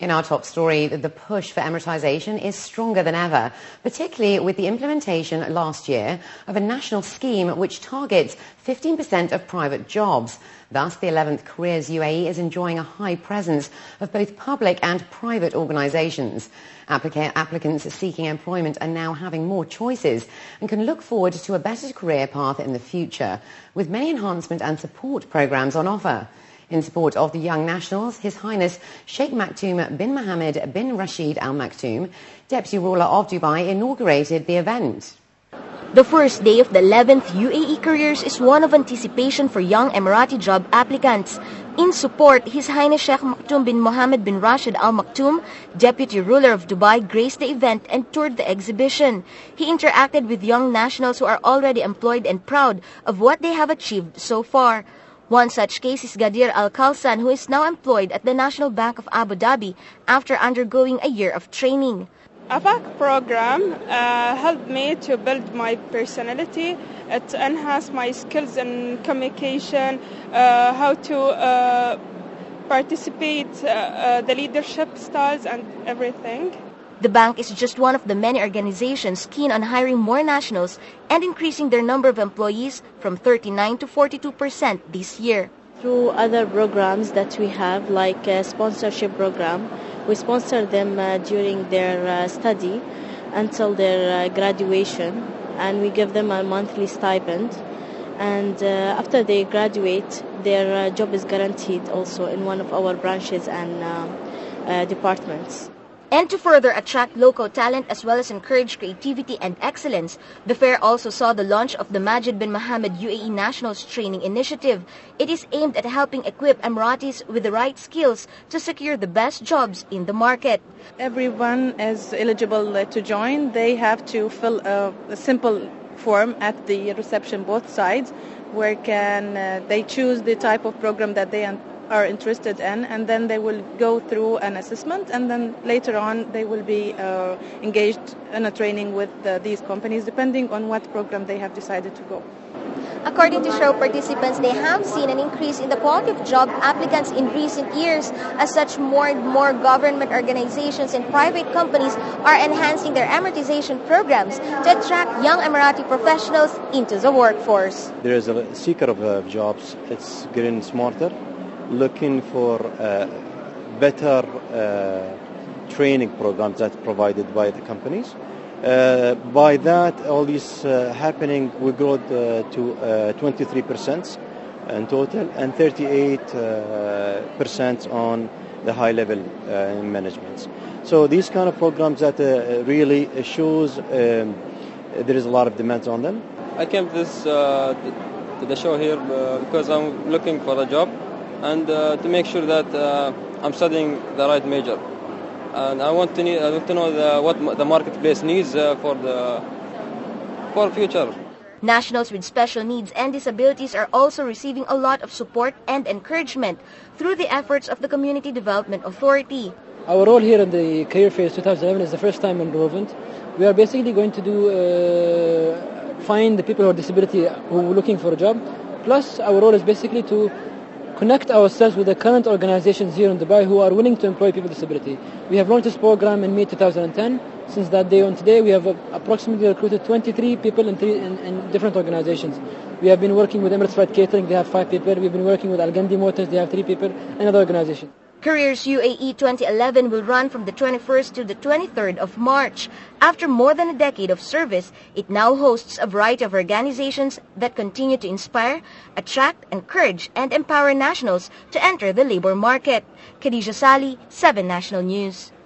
In our top story, the push for Emiratization is stronger than ever, particularly with the implementation last year of a national scheme which targets 15% of private jobs. Thus, the 11th Careers UAE is enjoying a high presence of both public and private organisations. Applicants seeking employment are now having more choices and can look forward to a better career path in the future, with many enhancement and support programmes on offer. In support of the young nationals, His Highness Sheikh Maktoum bin Mohammed bin Rashid Al Maktoum, Deputy Ruler of Dubai, inaugurated the event. The first day of the 11th UAE Careers is one of anticipation for young Emirati job applicants. In support, His Highness Sheikh Maktoum bin Mohammed bin Rashid Al Maktoum, Deputy Ruler of Dubai, graced the event and toured the exhibition. He interacted with young nationals who are already employed and proud of what they have achieved so far. One such case is Gadir Al-Khalsan, who is now employed at the National Bank of Abu Dhabi after undergoing a year of training. ABAC program helped me to build my personality. It enhanced my skills in communication, how to participate, the leadership styles and everything. The bank is just one of the many organizations keen on hiring more nationals and increasing their number of employees from 39 to 42% this year. Through other programs that we have, like a sponsorship program, we sponsor them during their study until their graduation, and we give them a monthly stipend. And after they graduate, their job is guaranteed also in one of our branches and departments. And to further attract local talent as well as encourage creativity and excellence, the fair also saw the launch of the Majid bin Mohammed UAE Nationals Training Initiative. It is aimed at helping equip Emiratis with the right skills to secure the best jobs in the market. Everyone is eligible to join. They have to fill a simple form at the reception, both sides, where they choose the type of program that they are interested in, and then they will go through an assessment, and then later on they will be engaged in a training with these companies depending on what program they have decided to go. According to show participants, they have seen an increase in the quality of job applicants in recent years. As such, more and more government organizations and private companies are enhancing their Emiratization programs to attract young Emirati professionals into the workforce. There is a seeker of jobs. It's getting smarter, looking for better training programs that's provided by the companies. By that, all this happening, we grew to 23% in total and 38% on the high level management. So these kind of programs that really shows there is a lot of demand on them. I came to the show here because I'm looking for a job and to make sure that I'm studying the right major. And I want to know what the marketplace needs for future. Nationals with special needs and disabilities are also receiving a lot of support and encouragement through the efforts of the Community Development Authority. Our role here in the Career Fairs 2011 is the first time involvement. We are basically going to find the people with disability who are looking for a job. Plus, our role is basically to connect ourselves with the current organizations here in Dubai who are willing to employ people with disability. We have launched this program in May 2010. Since that day on today, we have approximately recruited 23 people in different organizations. We have been working with Emirates Flight Catering, they have 5 people. We've been working with Al Gandhi Motors, they have 3 people, and other organizations. Careers UAE 2011 will run from the 21st to the 23rd of March. After more than a decade of service, it now hosts a variety of organizations that continue to inspire, attract, encourage, and empower nationals to enter the labor market. Khadija Sali, 7 National News.